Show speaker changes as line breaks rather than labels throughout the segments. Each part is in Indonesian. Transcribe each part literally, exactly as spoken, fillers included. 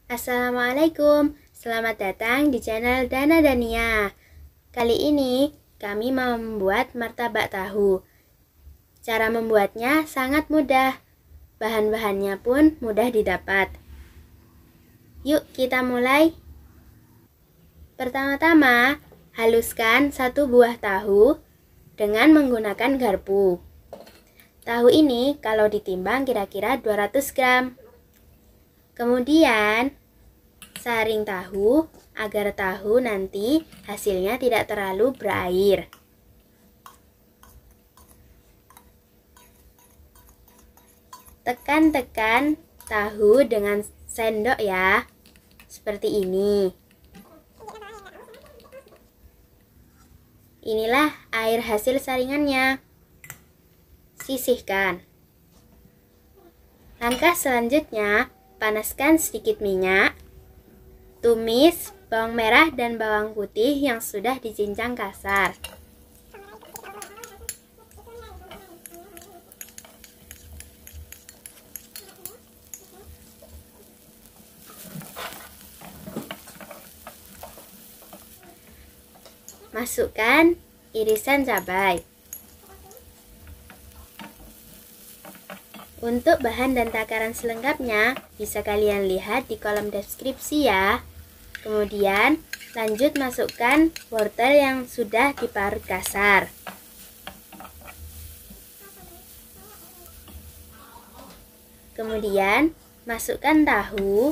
Assalamualaikum, selamat datang di channel Dana Dania. Kali ini kami mau membuat martabak tahu. Cara membuatnya sangat mudah, bahan-bahannya pun mudah didapat. Yuk kita mulai. Pertama-tama, haluskan satu buah tahu dengan menggunakan garpu. Tahu ini kalau ditimbang kira-kira dua ratus gram. Kemudian, saring tahu agar tahu nanti hasilnya tidak terlalu berair. Tekan-tekan tahu dengan sendok ya, seperti ini. Inilah air hasil saringannya. Sisihkan. Langkah selanjutnya, panaskan sedikit minyak. Tumis bawang merah dan bawang putih yang sudah dicincang kasar. Masukkan irisan cabai. Untuk bahan dan takaran selengkapnya bisa kalian lihat di kolom deskripsi ya. Kemudian lanjut masukkan wortel yang sudah diparut kasar. Kemudian masukkan tahu.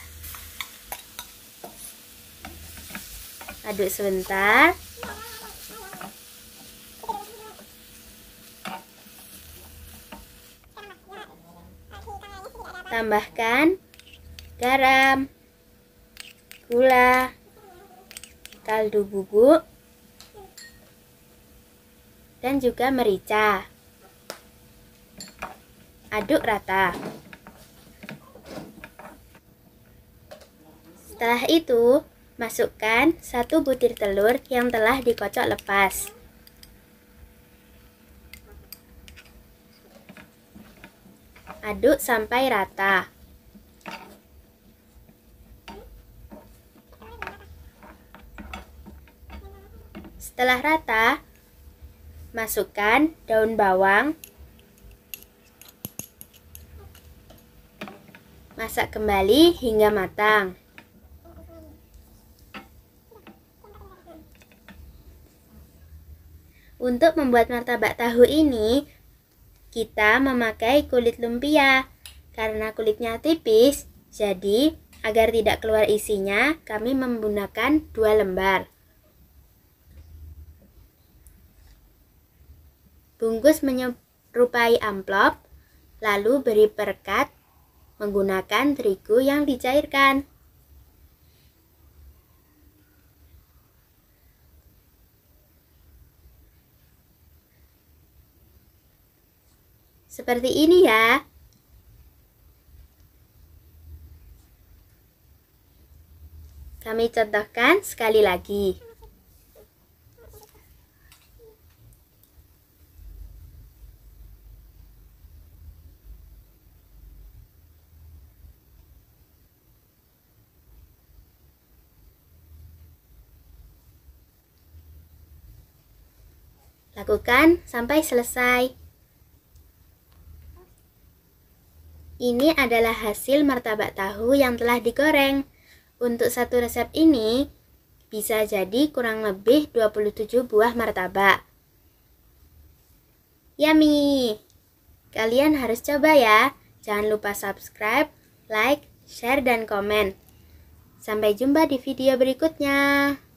Aduk sebentar. Tambahkan garam, gula, kaldu bubuk, dan juga merica. Aduk rata. Setelah itu, masukkan satu butir telur yang telah dikocok lepas. Aduk sampai rata. Setelah rata, masukkan daun bawang. Masak kembali hingga matang. Untuk membuat martabak tahu ini, kita memakai kulit lumpia. Karena kulitnya tipis, jadi agar tidak keluar isinya, kami menggunakan dua lembar. Bungkus menyerupai amplop, lalu beri perekat menggunakan terigu yang dicairkan. Seperti ini ya. Kami contohkan sekali lagi. Lakukan sampai selesai. Ini adalah hasil martabak tahu yang telah digoreng. Untuk satu resep ini bisa jadi kurang lebih dua puluh tujuh buah martabak. Yummy! Kalian harus coba ya. Jangan lupa subscribe, like, share, dan komen. Sampai jumpa di video berikutnya.